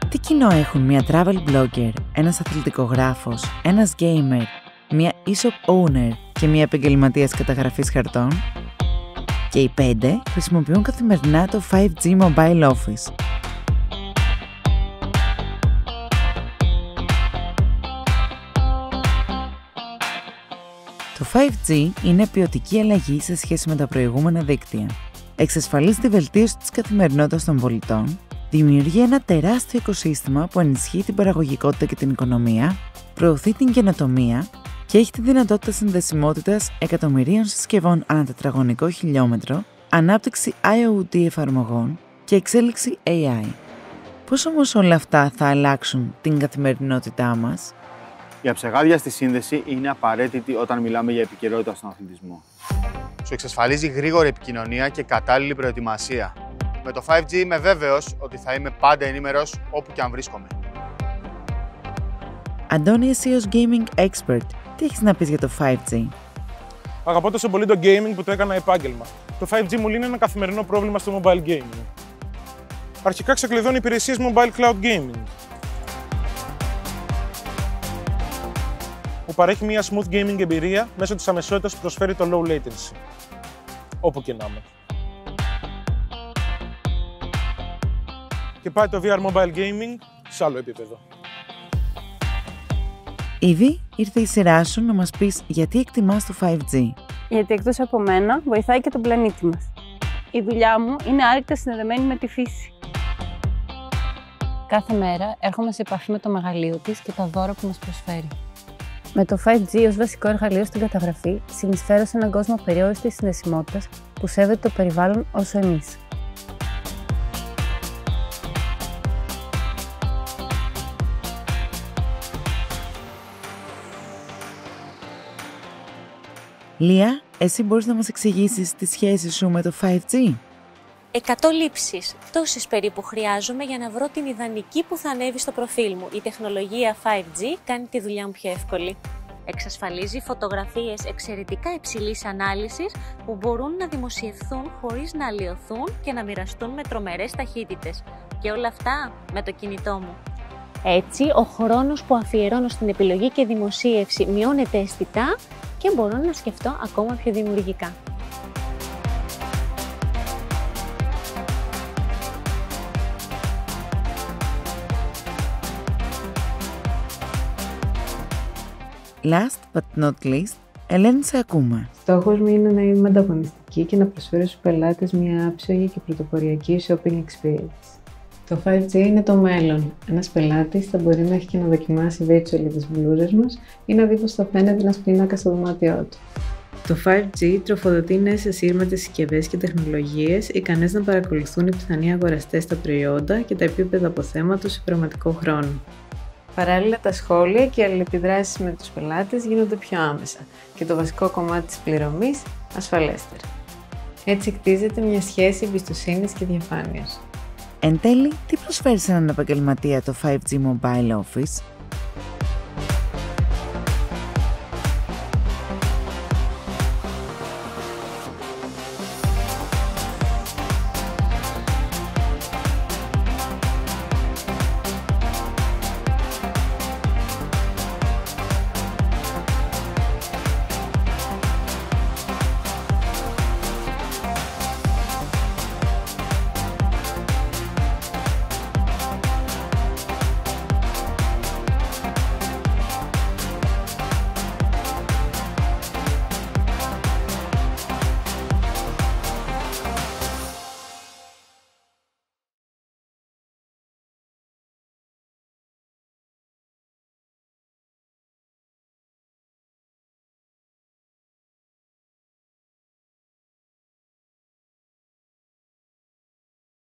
Τι κοινό έχουν μια travel blogger, ένας αθλητικογράφος, ένας gamer, μια e-shop owner και μια επαγγελματίας καταγραφής χαρτών? Και οι 5 χρησιμοποιούν καθημερινά το 5G Mobile Office. Το 5G είναι ποιοτική αλλαγή σε σχέση με τα προηγούμενα δίκτυα. Εξασφαλίζει τη βελτίωση της καθημερινότητας των πολιτών, δημιουργεί ένα τεράστιο οικοσύστημα που ενισχύει την παραγωγικότητα και την οικονομία, προωθεί την καινοτομία και έχει τη δυνατότητα συνδεσιμότητας εκατομμυρίων συσκευών ανά τετραγωνικό χιλιόμετρο, ανάπτυξη IoT εφαρμογών και εξέλιξη AI. Πώς όμως όλα αυτά θα αλλάξουν την καθημερινότητά μας? Η αψεγάδιαστη σύνδεση είναι απαραίτητη όταν μιλάμε για επικαιρότητα στον αθλητισμό. Σου εξασφαλίζει γρήγορη επικοινωνία και κατάλληλη προετοιμασία. Με το 5G είμαι βέβαιος ότι θα είμαι πάντα ενήμερος όπου και αν βρίσκομαι. Αντώνη, εσύ ως gaming expert, τι έχεις να πεις για το 5G? Αγαπώ τόσο πολύ το gaming που το έκανα επάγγελμα. Το 5G μου λύνει ένα καθημερινό πρόβλημα στο mobile gaming. Αρχικά ξεκλειδώνει υπηρεσίες mobile cloud gaming, που παρέχει μια smooth gaming εμπειρία μέσω της αμεσότητας που προσφέρει το low latency, όπου και να είμαι. Και πάει το VR mobile gaming σε άλλο επίπεδο. Ήδη ήρθε η σειρά σου να μας πεις γιατί εκτιμάς το 5G. Γιατί εκτός από μένα βοηθάει και τον πλανήτη μας. Η δουλειά μου είναι άρρηκτα συνδεδεμένη με τη φύση. Κάθε μέρα έρχομαι σε επαφή με το μεγαλείο της και τα δώρα που μας προσφέρει. Με το 5G ως βασικό εργαλείο στην καταγραφή, συνεισφέρω σε έναν κόσμο απεριόριστης συνδεσιμότητας που σέβεται το περιβάλλον όσο εμείς. Λία, εσύ μπορείς να μας εξηγήσεις τη σχέση σου με το 5G? 100 λήψεις, τόσες περίπου χρειάζομαι για να βρω την ιδανική που θα ανέβει στο προφίλ μου. Η τεχνολογία 5G κάνει τη δουλειά μου πιο εύκολη. Εξασφαλίζει φωτογραφίες εξαιρετικά υψηλής ανάλυσης που μπορούν να δημοσιευθούν χωρίς να αλλοιωθούν και να μοιραστούν με τρομερές ταχύτητες. Και όλα αυτά με το κινητό μου. Έτσι, ο χρόνος που αφιερώνω στην επιλογή και δημοσίευση μειώνεται αισθητά και μπορώ να σκεφτώ ακόμα πιο δημιουργικά. Last but not least, Ελένη, σε ακούμε. Στόχος μου είναι να είμαι ανταγωνιστική και να προσφέρω στους πελάτες μια άψογη και πρωτοποριακή shopping experience. Το 5G είναι το μέλλον. Ένας πελάτης θα μπορεί μέχρι και να δοκιμάσει virtually τις μπλούζες μας ή να δει πως θα φαίνεται ένας πίνακας στο δωμάτιό του. Το 5G τροφοδοτεί νέες ασύρματες συσκευές και τεχνολογίες ικανές να παρακολουθούν οι πιθανοί αγοραστές τα προϊόντα και τα επίπεδα αποθέματος σε πραγματικό χρόνο. Παράλληλα, τα σχόλια και οι αλληλεπιδράσεις με τους πελάτες γίνονται πιο άμεσα και το βασικό κομμάτι της πληρωμής ασφαλέστερα. Έτσι κτίζεται μια σχέση εμπιστοσύνης και διαφάνειας. Εν τέλει, τι προσφέρει σε έναν επαγγελματία το 5G Mobile Office?